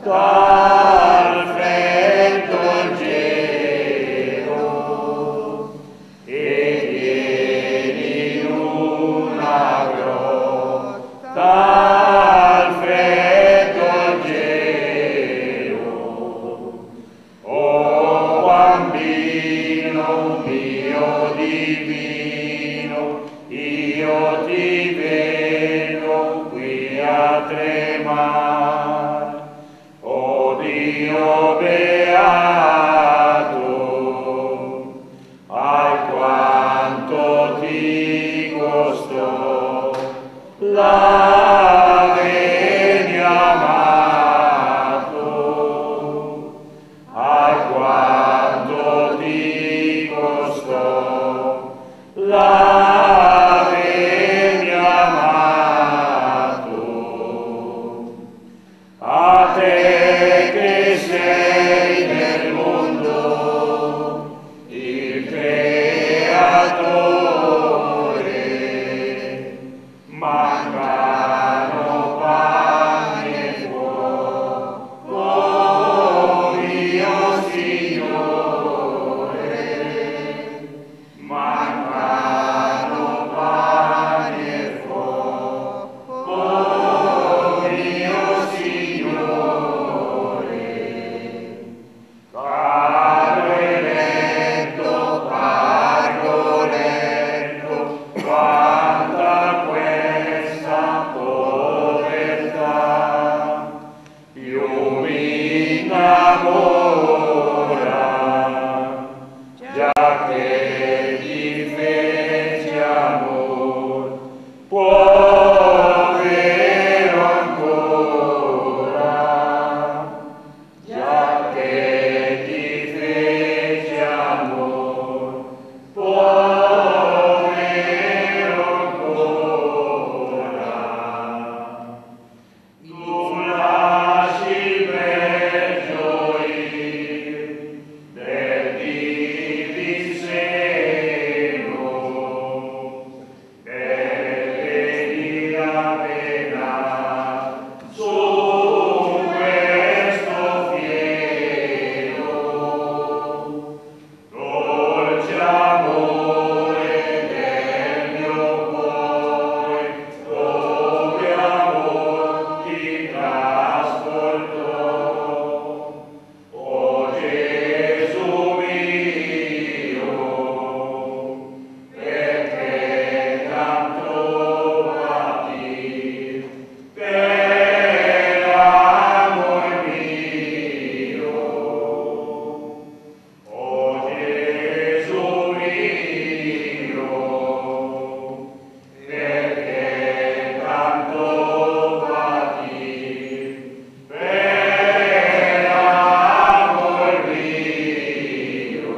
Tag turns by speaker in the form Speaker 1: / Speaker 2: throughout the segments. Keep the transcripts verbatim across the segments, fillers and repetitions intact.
Speaker 1: dal freddo gelo, e vieni in una grotta dal freddo gelo. O bambino mio divino, io ti vedo qui a tremare. O Dio beato, ai quanto ti costò l'avermi amato, ai quanto ti costò l'avermi amato. A te che sei nel mondo il creatore, mancano pane e fuoco, mio Signore, mancano pane e fuoco, mio Signore. Caro eletto, pargoletto, quanta questa povertà, più mi innamora, già che ti fece amor, povero ancora, già che ti fece amor, povero ancora. Tu lasci per gioir del divin seno, per vedi la pena su questo fieno. Dolce amore del mio cuore, dove amor ti trasportò. O Gesù mio, perché tanto patir per amor mio. O Gesù mio, perché tanto patir per amor mio.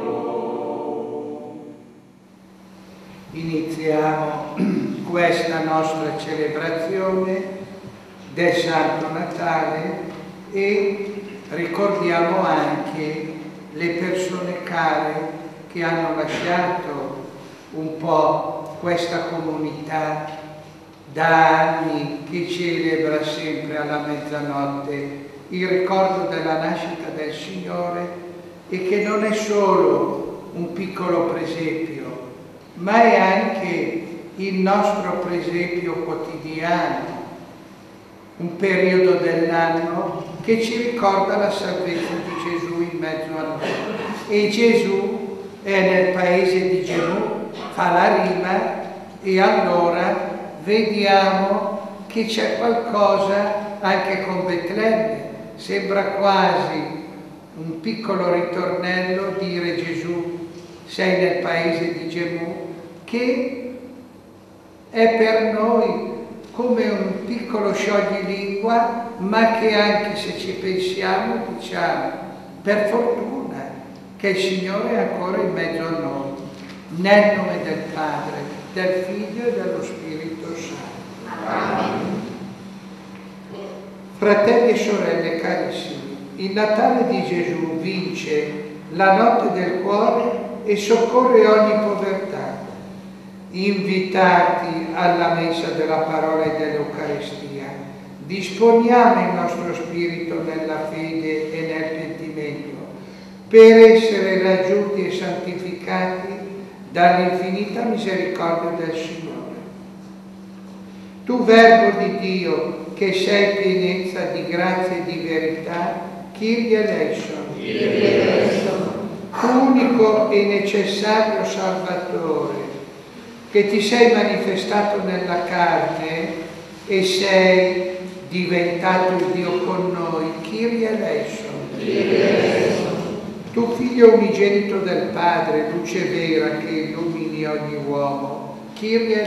Speaker 2: Iniziamo questa nostra celebrazione del Santo Natale e ricordiamo anche le persone care che hanno lasciato un po' questa comunità da anni, che celebra sempre alla mezzanotte il ricordo della nascita del Signore, e che non è solo un piccolo presepio, ma è anche il nostro presepio quotidiano, un periodo dell'anno che ci ricorda la salvezza di Gesù in mezzo a noi. E Gesù è nel paese di Gemù, fa la rima, e allora vediamo che c'è qualcosa anche con Betlemme. Sembra quasi un piccolo ritornello dire: Gesù, sei nel paese di Gemù, che è per noi come un piccolo scioglilingua, ma che anche se ci pensiamo diciamo per fortuna che il Signore è ancora in mezzo a noi. Nel nome del Padre, del Figlio e dello Spirito Santo. Amen. Fratelli e sorelle carissimi, il Natale di Gesù vince la notte del cuore e soccorre ogni povertà. Invitati alla messa della parola e dell'Eucaristia, disponiamo il nostro spirito nella fede e nel pentimento per essere raggiunti e santificati dall'infinita misericordia del Signore. Tu, Verbo di Dio, che sei pienezza di grazia e di verità, Kyrie eleison. Unico e necessario Salvatore, che ti sei manifestato nella carne e sei diventato il Dio con noi, Kyrie eleison. Tu, Figlio unigenito del Padre, luce vera che illumini ogni uomo, Kyrie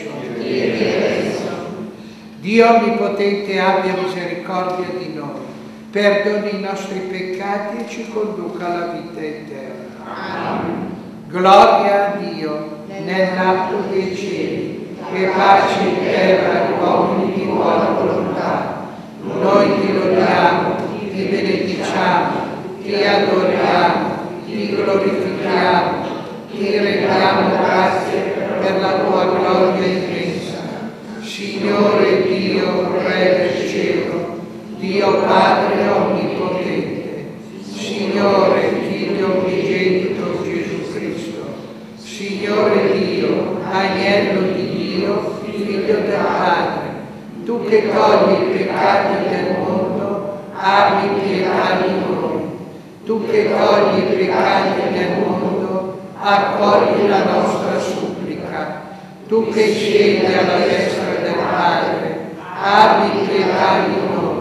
Speaker 2: eleison. Dio Onnipotente abbia misericordia di noi, perdoni i nostri peccati e ci conduca alla vita eterna. Amen. Gloria a Dio nell'alto dei cieli e pace in terra agli uomini di buona volontà. Noi ti lodiamo, ti benediciamo, ti adoriamo, ti glorifichiamo, ti rendiamo grazie per la tua gloria immensa. Signore Dio, Re del cielo, Dio Padre Onnipotente, Signore Figlio unigenito Gesù Cristo, Signore Dio, Agnello di Dio, Figlio del Padre, tu che togli i peccati del mondo, abbi pietà di noi. Tu che togli i peccati del mondo, accogli la nostra supplica. Tu che siedi alla destra del Padre, abbi pietà di noi,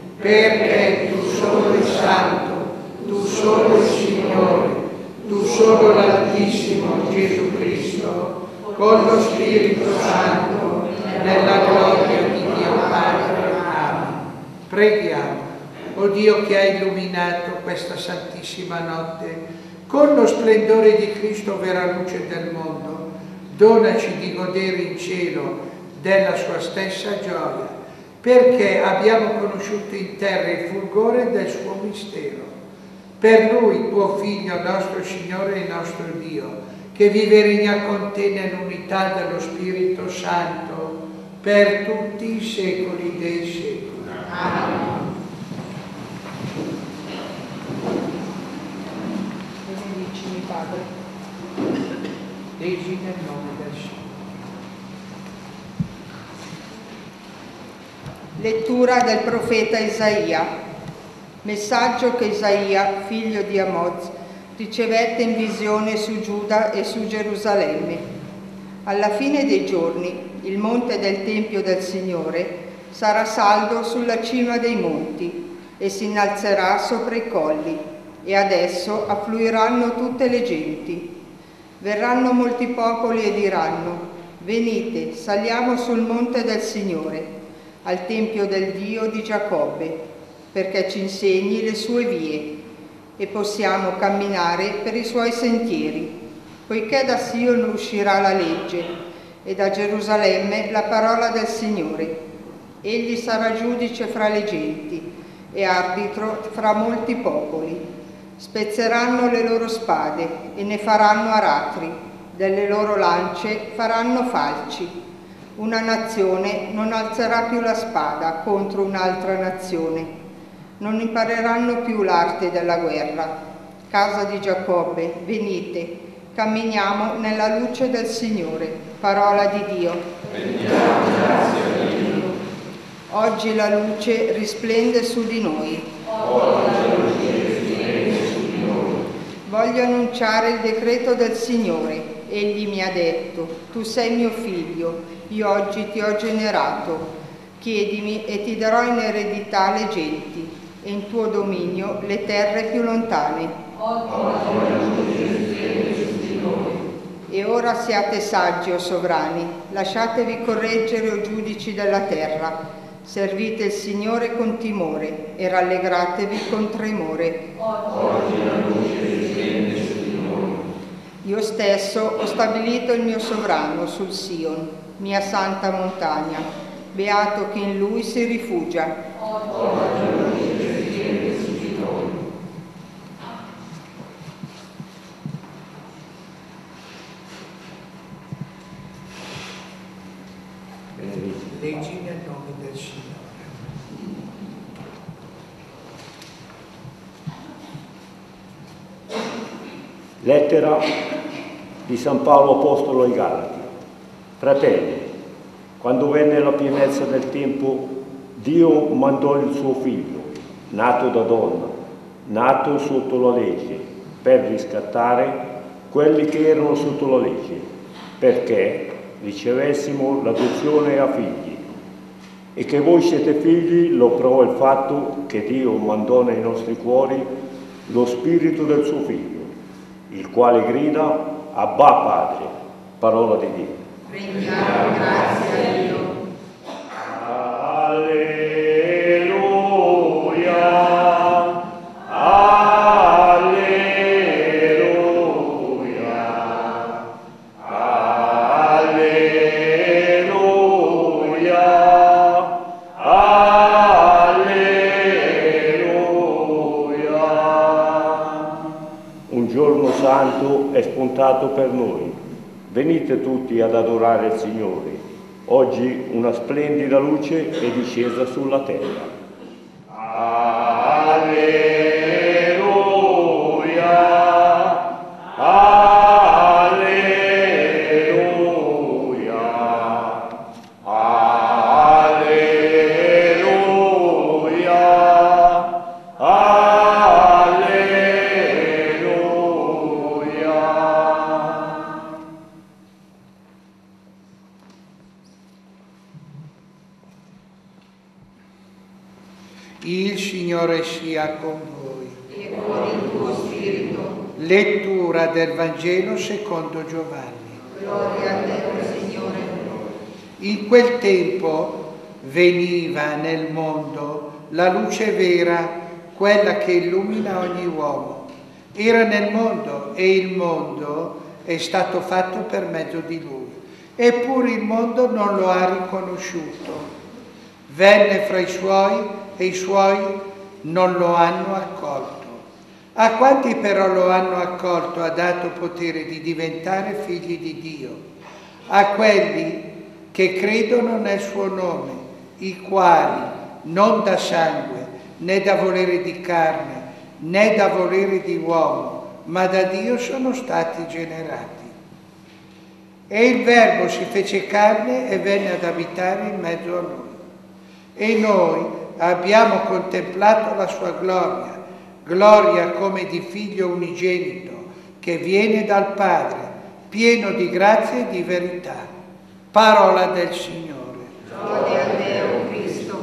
Speaker 2: perché tu solo il Santo, tu solo il Signore, tu solo l'Altissimo Gesù Cristo, con lo Spirito Santo, nella gloria di Dio Padre. Amen. Preghiamo. O Dio che hai illuminato questa santissima notte con lo splendore di Cristo, vera luce del mondo, donaci di godere in cielo della sua stessa gioia, perché abbiamo conosciuto in terra il fulgore del suo mistero. Per Lui, tuo Figlio, nostro Signore e nostro Dio, che vive e regna con te nell'unità dello Spirito Santo, per tutti i secoli dei secoli. Amen.
Speaker 3: Benedicimi, Padre.
Speaker 2: Leggi nel nome del Signore.
Speaker 3: Lettura del profeta Isaia. Messaggio che Isaia, figlio di Amoz, ricevette in visione su Giuda e su Gerusalemme. Alla fine dei giorni, il monte del Tempio del Signore sarà saldo sulla cima dei monti e si innalzerà sopra i colli, e ad esso affluiranno tutte le genti. Verranno molti popoli e diranno: venite, saliamo sul monte del Signore, al Tempio del Dio di Giacobbe, perché ci insegni le sue vie e possiamo camminare per i suoi sentieri, poiché da Sion uscirà la legge e da Gerusalemme la parola del Signore. Egli sarà giudice fra le genti e arbitro fra molti popoli. Spezzeranno le loro spade e ne faranno aratri, delle loro lance faranno falci. Una nazione non alzerà più la spada contro un'altra nazione. Non impareranno più l'arte della guerra. Casa di Giacobbe, venite, camminiamo nella luce del Signore. Parola di Dio.
Speaker 1: Rendiamo grazie a Dio.
Speaker 3: Oggi la luce risplende su di noi.
Speaker 1: Oggi la luce risplende su di noi.
Speaker 3: Voglio annunciare il decreto del Signore. Egli mi ha detto: tu sei mio figlio, io oggi ti ho generato. Chiedimi e ti darò in eredità le genti, e in tuo dominio le terre più lontane. E ora siate saggi, o sovrani, lasciatevi correggere, o giudici della terra. Servite il Signore con timore e rallegratevi con tremore.
Speaker 1: Oggi la luce risplende su di noi.
Speaker 3: Io stesso ho stabilito il mio sovrano sul Sion, mia santa montagna. Beato chi in lui si rifugia.
Speaker 1: Oggi la luce risplende su di noi.
Speaker 2: Leggi nel nome del Signore.
Speaker 4: Lettera di San Paolo Apostolo ai Galati. Fratelli, quando venne la pienezza del tempo, Dio mandò il suo figlio, nato da donna, nato sotto la legge, per riscattare quelli che erano sotto la legge, perché ricevessimo l'adozione a figli. E che voi siete figli lo prova il fatto che Dio mandò nei nostri cuori lo spirito del suo figlio, il quale grida: Abba Padre, parola di Dio.
Speaker 3: Rendiamo grazie a Dio.
Speaker 4: Alleluia, alleluia, alleluia, alleluia. Un giorno santo è spuntato per noi. Venite tutti ad adorare il Signore. Oggi una splendida luce è discesa sulla terra. Alleluia, alleluia, alleluia, alleluia.
Speaker 2: Il Signore sia con voi.
Speaker 3: E con il tuo spirito.
Speaker 2: Lettura del Vangelo secondo Giovanni.
Speaker 3: Gloria a te, Signore.
Speaker 2: In quel tempo veniva nel mondo la luce vera, quella che illumina ogni uomo. Era nel mondo e il mondo è stato fatto per mezzo di lui. Eppure il mondo non lo ha riconosciuto. Venne fra i suoi e i suoi non lo hanno accolto. A quanti però lo hanno accolto ha dato potere di diventare figli di Dio, a quelli che credono nel suo nome, i quali non da sangue, né da volere di carne, né da volere di uomo, ma da Dio sono stati generati. E il Verbo si fece carne e venne ad abitare in mezzo a noi. E noi abbiamo contemplato la sua gloria, gloria come di figlio unigenito, che viene dal Padre, pieno di grazia e di verità. Parola del Signore.
Speaker 3: Lode a te, o Cristo.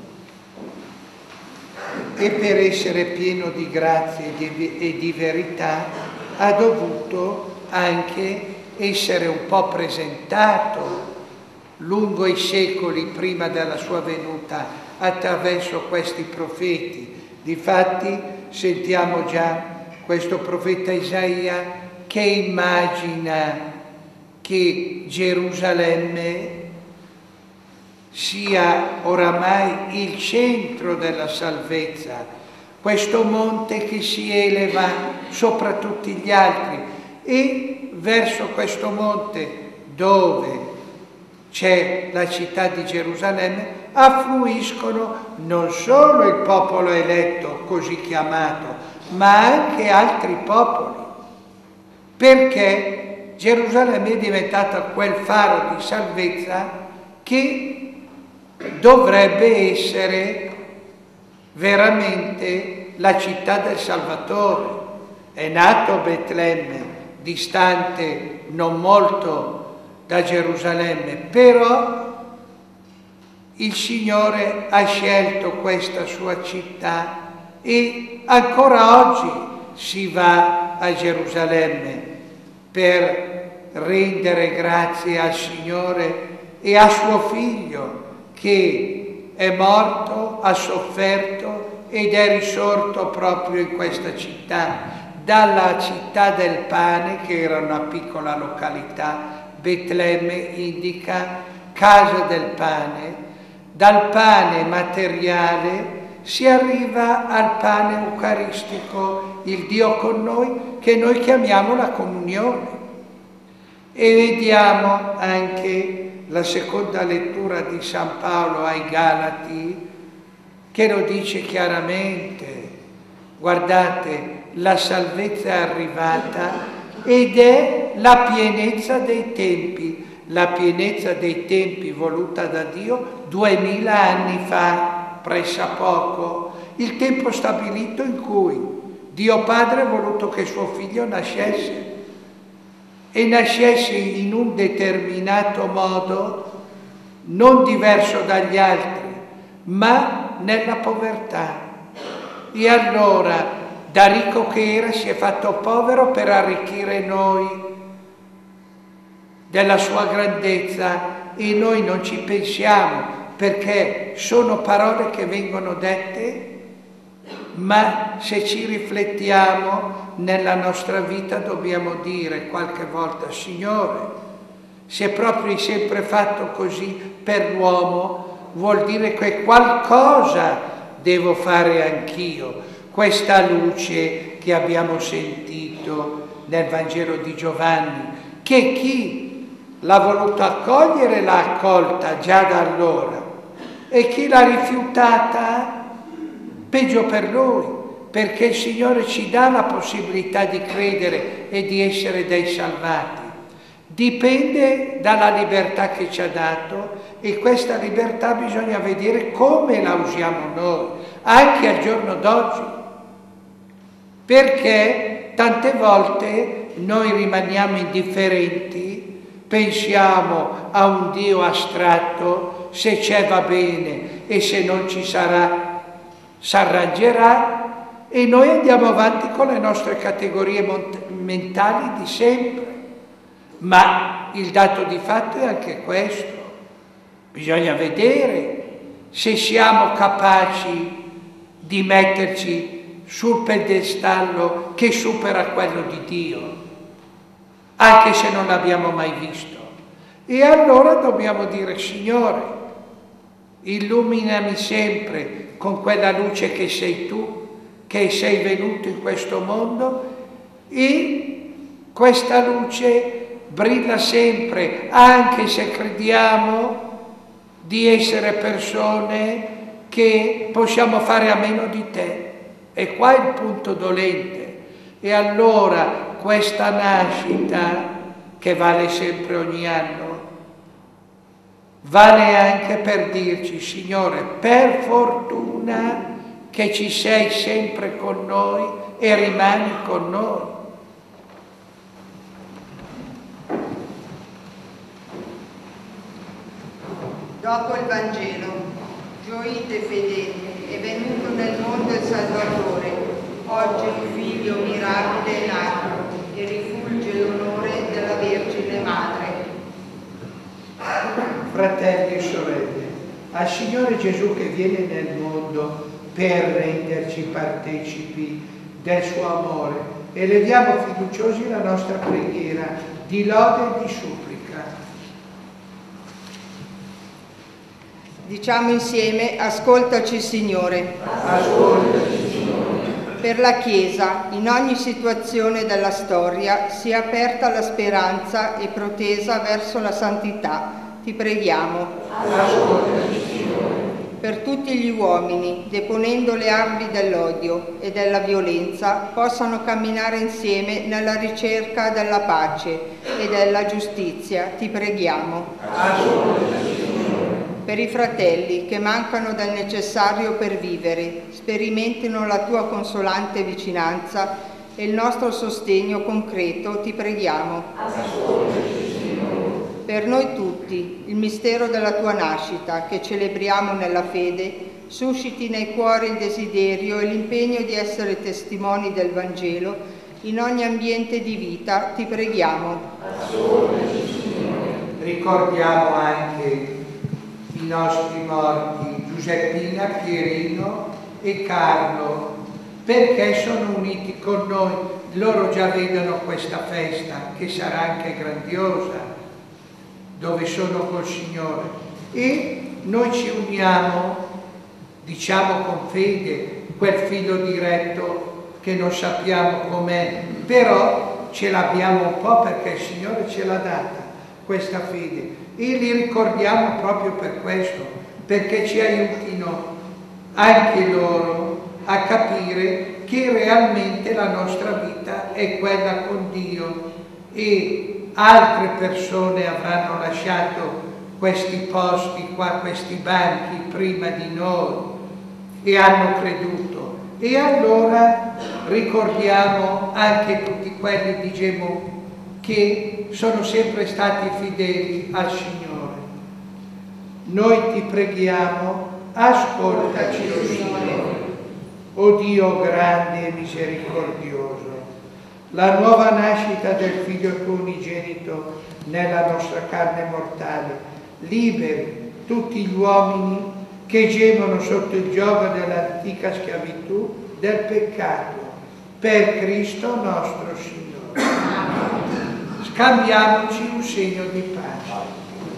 Speaker 2: E per essere pieno di grazia e di, e di verità ha dovuto anche essere un po' presentato lungo i secoli prima della sua venuta attraverso questi profeti. Difatti sentiamo già questo profeta Isaia che immagina che Gerusalemme sia oramai il centro della salvezza, questo monte che si eleva sopra tutti gli altri, e verso questo monte dove c'è la città di Gerusalemme affluiscono non solo il popolo eletto così chiamato, ma anche altri popoli, perché Gerusalemme è diventata quel faro di salvezza che dovrebbe essere veramente la città del Salvatore. È nato a Betlemme, distante non molto da Gerusalemme, però il Signore ha scelto questa sua città e ancora oggi si va a Gerusalemme per rendere grazie al Signore e a suo Figlio che è morto, ha sofferto ed è risorto proprio in questa città, dalla città del pane, che era una piccola località. Betlemme indica casa del pane. Dal pane materiale si arriva al pane eucaristico, il Dio con noi, che noi chiamiamo la comunione. E vediamo anche la seconda lettura di San Paolo ai Galati, che lo dice chiaramente. Guardate, la salvezza è arrivata ed è la pienezza dei tempi, la pienezza dei tempi voluta da Dio duemila anni fa, pressappoco, il tempo stabilito in cui Dio Padre ha voluto che suo figlio nascesse e nascesse in un determinato modo, non diverso dagli altri, ma nella povertà. E allora, da ricco che era, si è fatto povero per arricchire noi della sua grandezza, e noi non ci pensiamo, perché sono parole che vengono dette, ma se ci riflettiamo nella nostra vita dobbiamo dire qualche volta: Signore, se proprio hai sempre fatto così per l'uomo, vuol dire che qualcosa devo fare anch'io. Questa luce che abbiamo sentito nel Vangelo di Giovanni, che chi l'ha voluto accogliere l'ha accolta già da allora, e chi l'ha rifiutata, peggio per lui, perché il Signore ci dà la possibilità di credere e di essere dei salvati. Dipende dalla libertà che ci ha dato, e questa libertà bisogna vedere come la usiamo noi, anche al giorno d'oggi, perché tante volte noi rimaniamo indifferenti, pensiamo a un Dio astratto, se c'è va bene e se non ci sarà s'arrangerà, e noi andiamo avanti con le nostre categorie mentali di sempre. Ma il dato di fatto è anche questo: bisogna vedere se siamo capaci di metterci sul piedistallo che supera quello di Dio, anche se non l'abbiamo mai visto. E allora dobbiamo dire: Signore, illuminami sempre con quella luce che sei tu, che sei venuto in questo mondo, e questa luce brilla sempre, anche se crediamo di essere persone che possiamo fare a meno di te. E qua è il punto dolente. E allora questa nascita, che vale sempre ogni anno, vale anche per dirci: Signore, per fortuna che ci sei sempre con noi e rimani con noi.
Speaker 3: Dopo il Vangelo: gioite fedeli, è venuto nel mondo il Salvatore, oggi il Figlio mirabile è nato, e rifulge l'onore della Vergine Madre.
Speaker 2: Fratelli e sorelle, al Signore Gesù che viene nel mondo per renderci partecipi del suo amore, eleviamo fiduciosi la nostra preghiera di lode e di supplica.
Speaker 3: Diciamo insieme: ascoltaci Signore.
Speaker 2: Ascoltaci, Signore.
Speaker 3: Per la Chiesa, in ogni situazione della storia, sia aperta la speranza e protesa verso la santità. Ti preghiamo.
Speaker 2: Ascoltaci, Signore.
Speaker 3: Per tutti gli uomini, deponendo le armi dell'odio e della violenza, possano camminare insieme nella ricerca della pace e della giustizia. Ti preghiamo.
Speaker 2: Ascoltaci, Signore.
Speaker 3: Per i fratelli che mancano del necessario per vivere, sperimentino la tua consolante vicinanza e il nostro sostegno concreto. Ti preghiamo.
Speaker 2: Ascoltaci, Signore.
Speaker 3: Per noi tutti, il mistero della tua nascita, che celebriamo nella fede, susciti nei cuori il desiderio e l'impegno di essere testimoni del Vangelo in ogni ambiente di vita. Ti preghiamo.
Speaker 2: Ascoltaci, Signore. Ricordiamo anche i nostri morti, Giuseppina, Pierino e Carlo, perché sono uniti con noi. Loro già vedono questa festa, che sarà anche grandiosa, dove sono col Signore, e noi ci uniamo, diciamo con fede, quel filo diretto che non sappiamo com'è, però ce l'abbiamo un po' perché il Signore ce l'ha data, questa fede, e li ricordiamo proprio per questo, perché ci aiutino anche loro a capire che realmente la nostra vita è quella con Dio e altre persone avranno lasciato questi posti qua, questi banchi prima di noi e hanno creduto. E allora ricordiamo anche tutti quelli, diciamo, che sono sempre stati fedeli al Signore. Noi ti preghiamo, ascoltaci, o Signore, o Dio grande e misericordioso. La nuova nascita del Figlio tuo unigenito nella nostra carne mortale liberi tutti gli uomini che gemono sotto il giogo dell'antica schiavitù del peccato, per Cristo nostro Signore. Scambiamoci un segno di pace.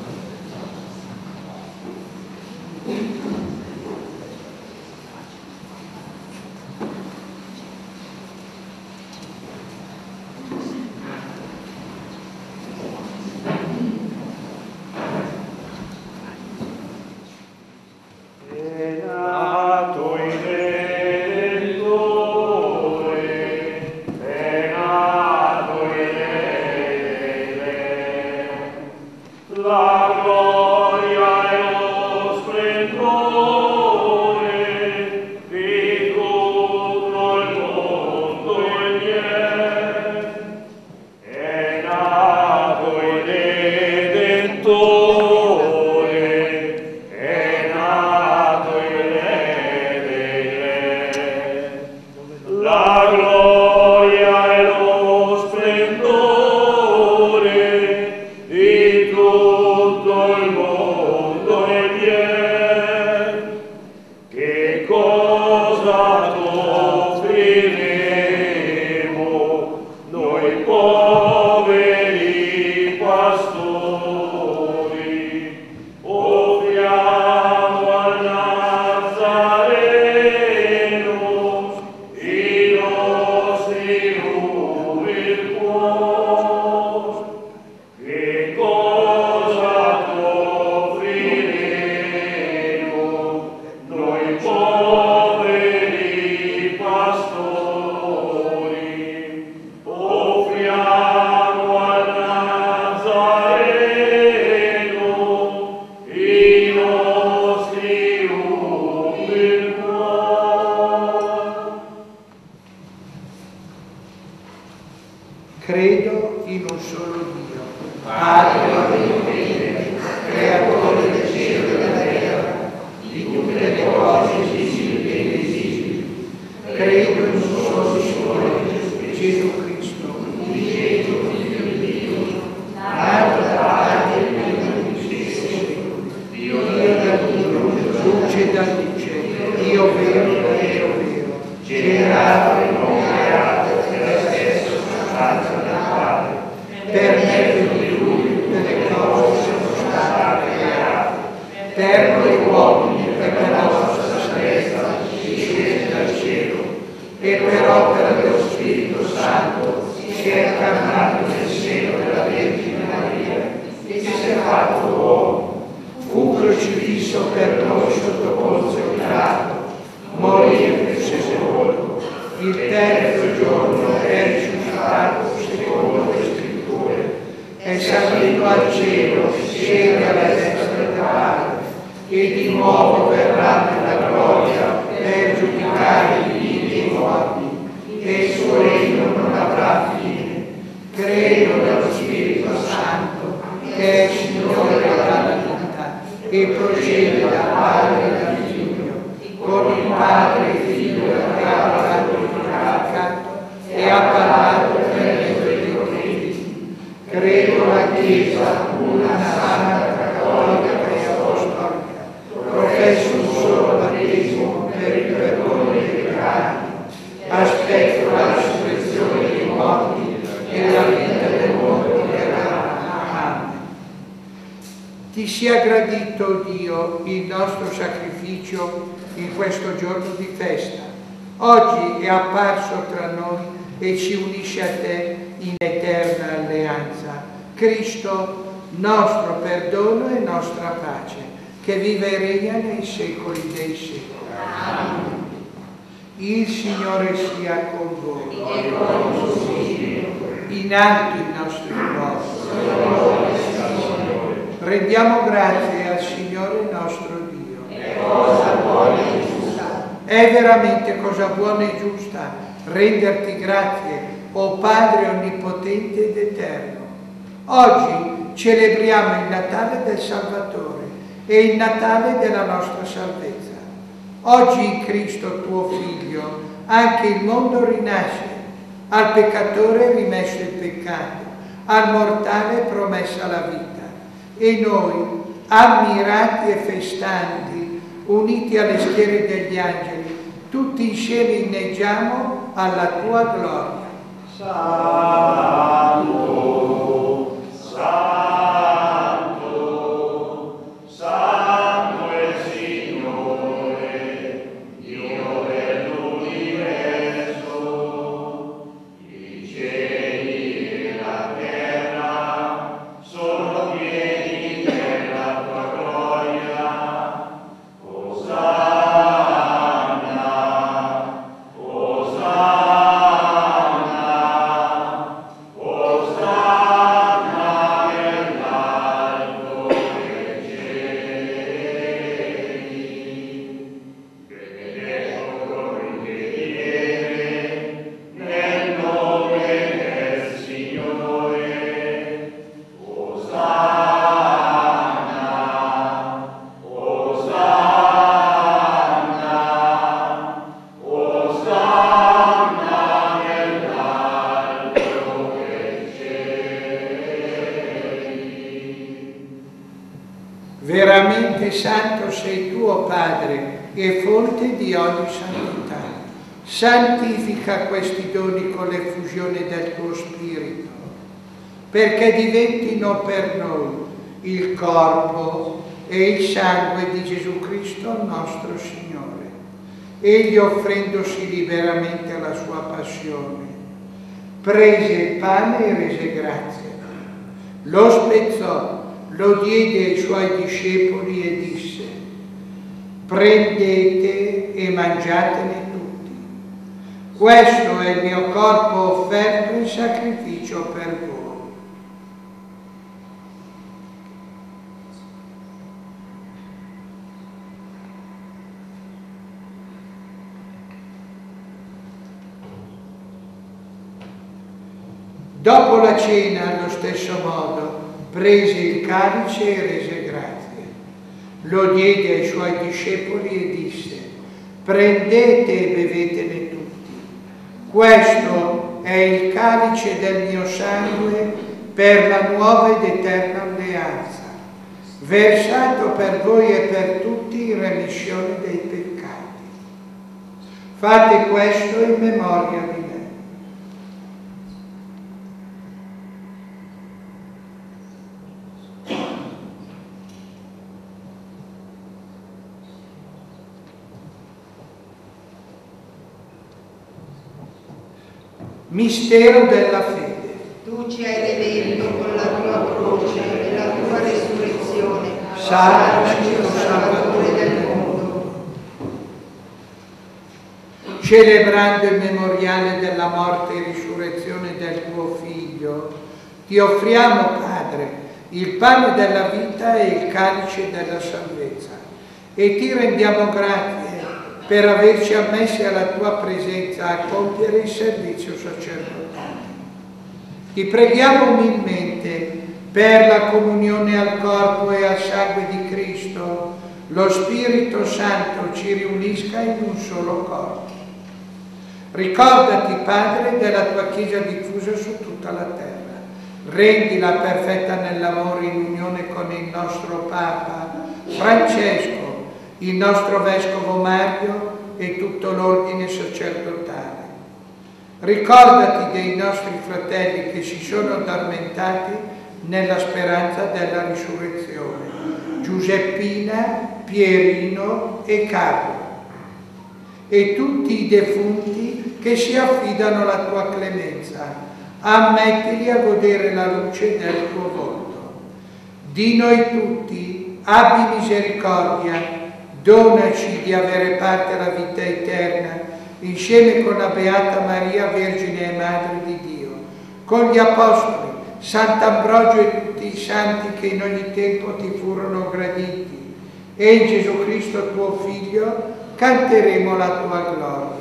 Speaker 2: Credo in un solo Dio, Padre onnipotente, creatore del cielo e della terra, di tutte le cose visibili e invisibili. Credo in un solo Signore, Gesù Cristo, unigenito Figlio di Dio, nato da Padre prima di tutti i secoli, Dio da Dio, luce da luce, Dio vero da Dio vero, generato e non creato, nella stessa sostanza del Padre, per mezzo di Lui tutte le cose sono state create, per noi uomini, per la nostra salvezza, discese dal cielo, e per opera dello Spirito Santo si è incarnato nel seno della Vergine Maria e si è fatto uomo, fu crocifisso per noi sotto Ponzio Pilato, morì e fu sepolto, il terzo giorno è risuscitato secondo le Scritture, è salito al cielo, siede alla destra del Padre, e di nuovo verrà nella gloria per giudicare i vivi e i morti, e il suo regno non avrà fine. Credo nello Spirito Santo, che è il Signore della vita, e procede dal Padre e dal Figlio, con il Padre e il Figlio che ha parlato e ha parlato per mezzo dei profeti. Credo la Chiesa, una santa, cattolica e apostolica, professo un solo battesimo per il perdono dei peccati, aspetto la risurrezione dei morti e la vita del mondo verrà. Amen. Ti sia gradito, Dio, il nostro sacrificio in questo giorno di festa. Oggi è apparso tra noi e ci unisce a te in eterna alleanza. Cristo, nostro perdono e nostra pace, che vive e regna nei secoli dei secoli. Amen. Il Signore sia con voi.
Speaker 1: E con il suo spirito.
Speaker 2: In alto i nostri cuori. Rendiamo grazie al Signore nostro Dio.
Speaker 1: È cosa buona e giusta.
Speaker 2: È veramente cosa buona e giusta renderti grazie, o Padre onnipotente ed eterno. Oggi celebriamo il Natale del Salvatore e il Natale della nostra salvezza. Oggi in Cristo, tuo Figlio, anche il mondo rinasce. Al peccatore rimesso il peccato, al mortale promessa la vita. E noi, ammirati e festanti, uniti alle schiere degli angeli, tutti insieme inneggiamo alla tua gloria.
Speaker 4: Santo, Santo, Santo è il Signore, Dio dell'universo. I cieli e la terra sono pieni della tua gloria. Osanna, Osanna, Osanna nell'alto dei cieli. Benedetto colui che viene nel nome del Signore. Osanna, Osanna, Osanna nell'alto dei cieli.
Speaker 2: Veramente santo sei tu, o Padre, e fonte di ogni santità. Santifica questi doni con l'effusione del tuo Spirito, perché diventino per noi il corpo e il sangue di Gesù Cristo nostro Signore. Egli, offrendosi liberamente alla sua passione, prese il pane e rese grazie, lo spezzò, lo diede ai suoi discepoli e disse: prendete e mangiatene tutti. Questo è il mio corpo offerto in sacrificio per voi. Dopo la cena, allo stesso modo, prese il calice e rese grazie. Lo diede ai suoi discepoli e disse: prendete e bevetene tutti. Questo è il calice del mio sangue per la nuova ed eterna alleanza, versato per voi e per tutti in remissione dei peccati. Fate questo in memoria di me. Mistero della fede.
Speaker 3: Tu ci hai redento con la tua croce e la tua resurrezione.
Speaker 2: Salvaci, o
Speaker 3: Salvatore del mondo.
Speaker 2: Celebrando il memoriale della morte e risurrezione del tuo Figlio, ti offriamo, Padre, il pane della vita e il calice della salvezza, e ti rendiamo grazie per averci ammessi alla tua presenza a compiere il servizio sacerdotale. Ti preghiamo umilmente per la comunione al corpo e al sangue di Cristo, lo Spirito Santo ci riunisca in un solo corpo. Ricordati, Padre, della tua Chiesa diffusa su tutta la terra. Rendila perfetta nell'amore in unione con il nostro Papa Francesco, il nostro Vescovo Mario e tutto l'ordine sacerdotale. Ricordati dei nostri fratelli che si sono addormentati nella speranza della risurrezione: Giuseppina, Pierino e Carlo, e tutti i defunti che si affidano alla tua clemenza. Ammettili a godere la luce del tuo volto. Di noi tutti abbi misericordia, donaci di avere parte alla vita eterna insieme con la Beata Maria, Vergine e Madre di Dio, con gli Apostoli, Sant'Ambrogio e tutti i santi che in ogni tempo ti furono graditi, e in Gesù Cristo tuo Figlio canteremo la tua gloria.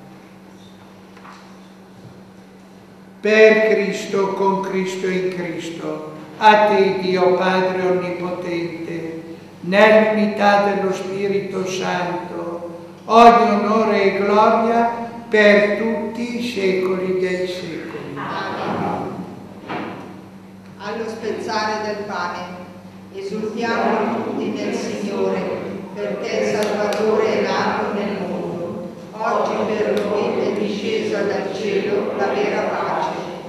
Speaker 2: Per Cristo, con Cristo e in Cristo, a te Dio Padre Onnipotente, nell'unità dello Spirito Santo, ogni onore e gloria per tutti i secoli dei secoli.
Speaker 3: Amen. Allo spezzare del pane, esultiamo tutti nel Signore, perché il Salvatore è nato nel mondo. Oggi per noi è discesa dal cielo la vera pace.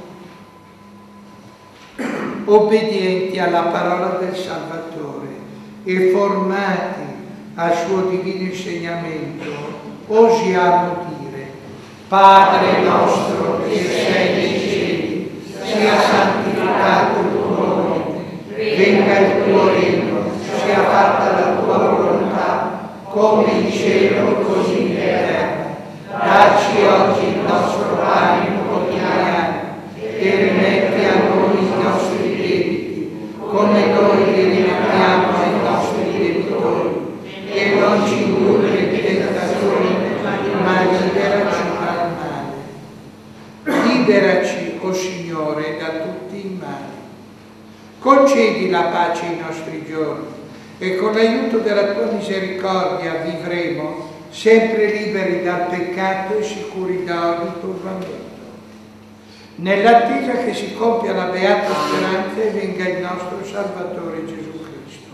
Speaker 2: Obbedienti alla parola del Salvatore e formati al suo divino insegnamento, osiamo dire: Padre nostro che sei nei cieli, sia santificato il tuo nome, venga il tuo regno, sia fatta la tua volontà, come in cielo così in terra. Dacci oggi il nostro pane quotidiano e rimetti a noi i nostri debiti, come noi li rimettiamo ai nostri debitori, e non ci indurre in tentazione, ma liberaci dal male. Liberaci, o Signore, da tutti i mali. Concedi la pace ai nostri giorni e con l'aiuto della tua misericordia vivremo sempre liberi dal peccato e sicuri da ogni turbamento. Nell'attesa che si compia la beata speranza e venga il nostro Salvatore Gesù Cristo.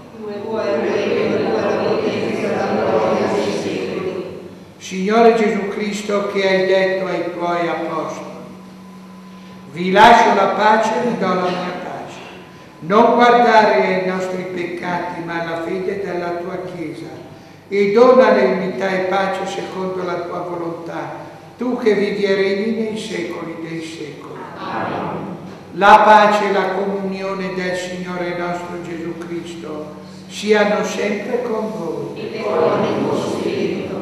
Speaker 2: Signore Gesù Cristo, che hai detto ai tuoi apostoli: vi lascio la pace e vi do la mia pace. Non guardare ai nostri peccati, ma alla fede della tua Chiesa, e donale unità e pace secondo la tua volontà, tu che vivi e regni nei secoli dei secoli. Amen. La pace e la comunione del Signore nostro Gesù Cristo siano sempre con voi.
Speaker 1: E con il tuo spirito.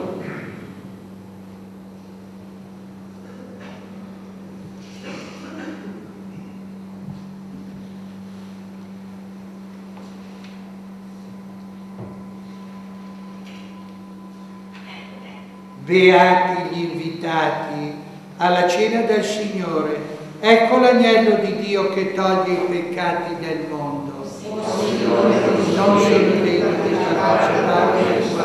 Speaker 2: Beati gli invitati alla cena del Signore. Ecco l'agnello di Dio che toglie i peccati del mondo. Non sono degni di salvarci parte del sua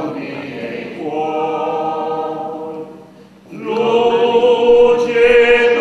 Speaker 5: Luce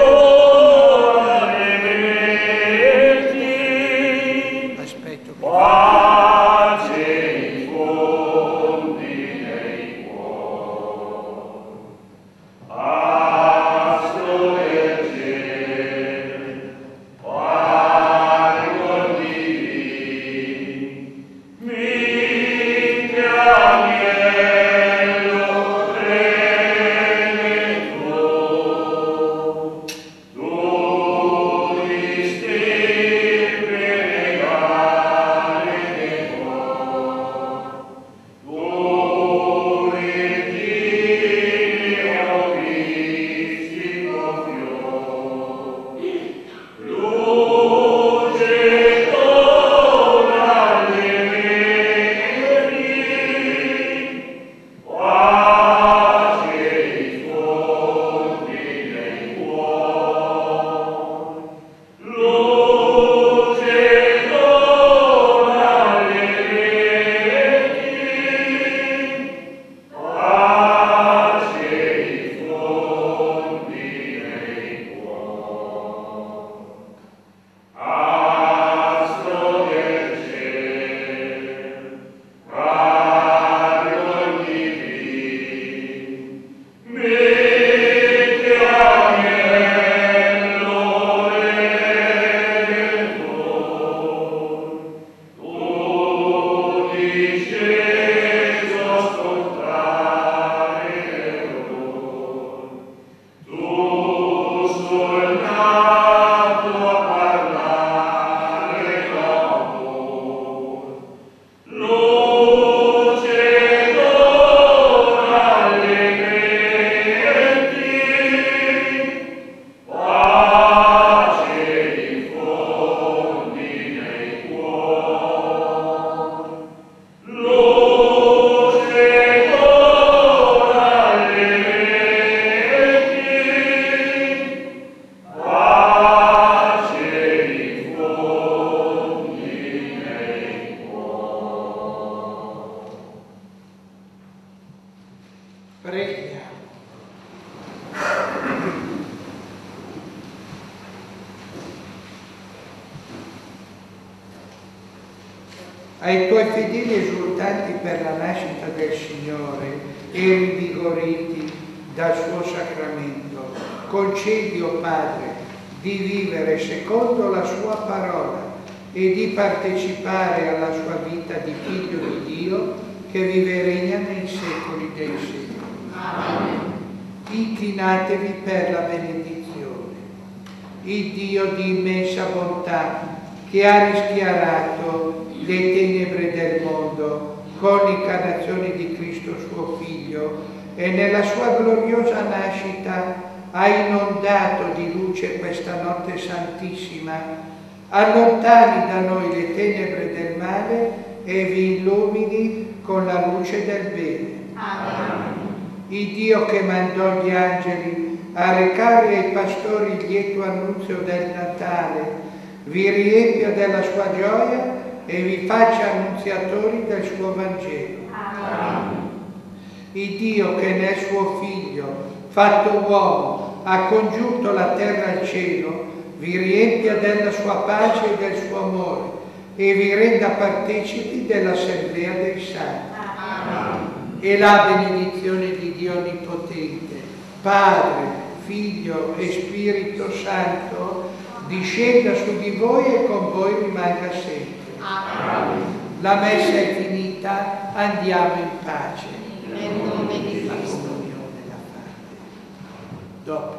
Speaker 2: ai tuoi fedeli esultanti per la nascita del Signore e rinvigoriti dal suo sacramento, concedi, o Padre, di vivere secondo la sua parola e di partecipare alla sua vita di figlio di Dio che vive e regna nei secoli dei secoli. Amen. Inclinatevi per la benedizione. Il Dio di immensa bontà, che ha rischiarato le tenebre del mondo con l'incarnazione di Cristo suo Figlio e nella sua gloriosa nascita ha inondato di luce questa notte santissima, allontani da noi le tenebre del male e vi illumini con la luce del bene. Amen. Il Dio che mandò gli angeli a recare ai pastori il lieto annunzio del Natale vi riempia della sua gioia e vi faccia annunziatori del suo Vangelo. Amen. Il Dio che nel suo Figlio, fatto uomo, ha congiunto la terra al cielo, vi riempia della sua pace e del suo amore e vi renda partecipi dell'assemblea dei santi. Amen. E la benedizione di Dio Onnipotente, Padre, Figlio e Spirito Santo, discenda su di voi e con voi rimanga sempre. Amen. La messa è finita, andiamo in pace.
Speaker 3: Nel nome di
Speaker 2: La
Speaker 3: Cristo.
Speaker 2: comunione da fare. Dopo.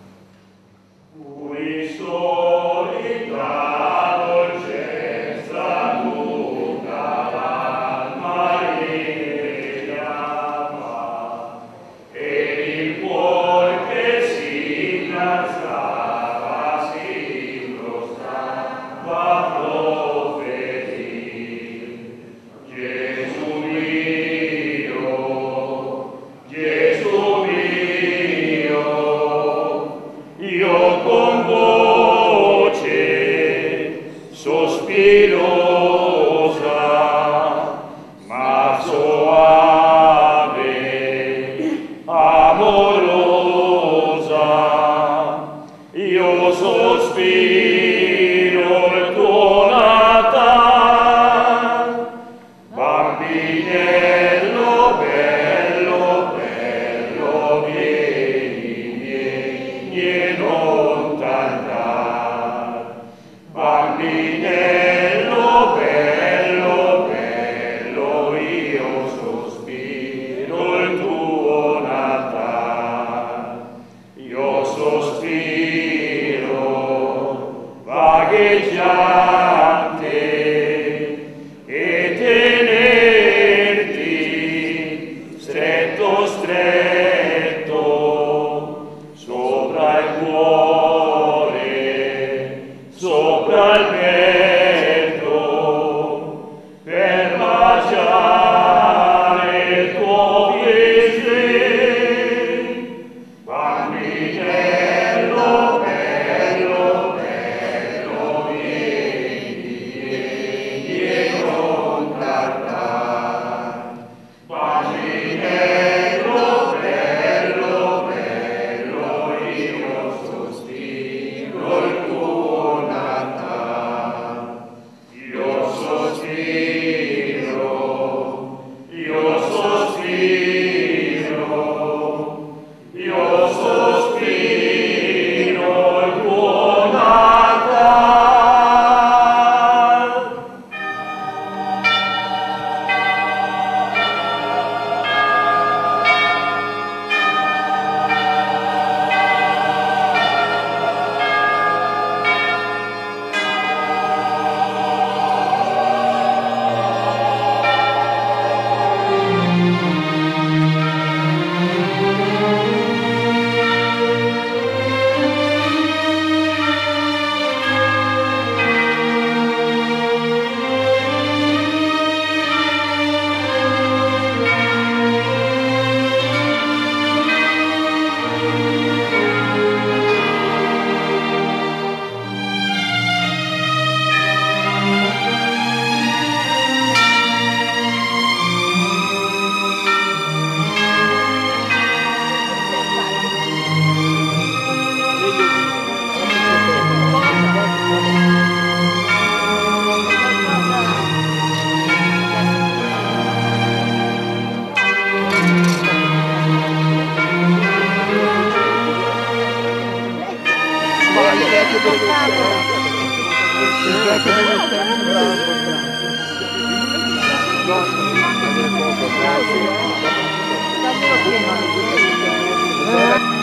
Speaker 5: Cui solita dolcezza tutta l'alma richiama, ed il cuor che si innalzava si prostrava profetir. Gesù mio, Gesù mio, io con voce sospirosa, ma soave, amorosa, io sospiro il tuo Natal, bambinello bello, bello, vieni, vieni e non tardar. Bambinello bello, bello, io sospiro il tuo Natal. Io sospiro vagheggiante e tenerti stretto, stretto sopra il cuore, sopra il petto, per baciare il tuo piacere. Bambinello bello, bello, vieni,
Speaker 3: Grazie.